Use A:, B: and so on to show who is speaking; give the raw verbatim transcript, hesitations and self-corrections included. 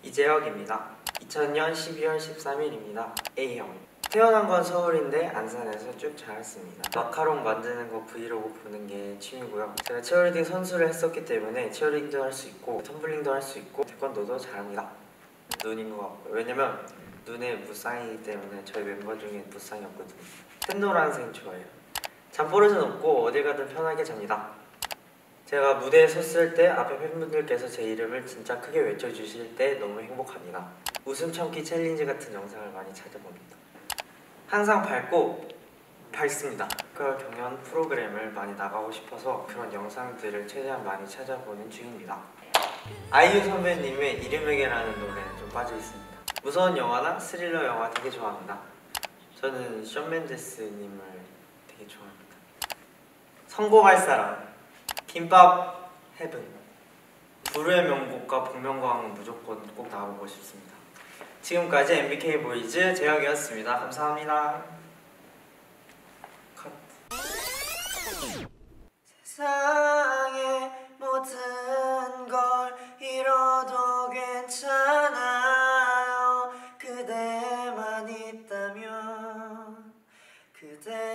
A: 이재혁입니다. 이천년 십이월 십삼일입니다. A형. 태어난 건 서울인데 안산에서 쭉 자랐습니다. 마카롱 만드는 거 브이로그 보는 게 취미고요. 제가 치어리딩 선수를 했었기 때문에 치어리딩도 할 수 있고 텀블링도 할 수 있고 태권도도 잘합니다. 눈인 것 같고요. 왜냐면 눈에 무쌍이기 때문에 저희 멤버 중에 무쌍이 없거든요. 샛노란색 좋아해요. 잠버릇은 없고 어딜 가든 편하게 잡니다. 제가 무대에 섰을 때 앞에 팬분들께서 제 이름을 진짜 크게 외쳐주실 때 너무 행복합니다. 웃음 참기 챌린지 같은 영상을 많이 찾아봅니다. 항상 밝고 밝습니다. 보컬 경연 프로그램을 많이 나가고 싶어서 그런 영상들을 최대한 많이 찾아보는 중입니다. 아이유 선배님의 이름에게라는 노래에 좀 빠져있습니다. 무서운 영화나 스릴러 영화 되게 좋아합니다. 저는 션 맨데스님을 되게 좋아합니다. 성공할 사람 김밥 헤븐. 불후의 명곡과 복면가왕은 무조건 꼭 나와보고 싶습니다. 지금까지 엠비케이 보이즈 재혁이었습니다. 감사합니다. 컷. 세상의 모든 걸 잃어도 괜찮아요. 그대만 있다면 그대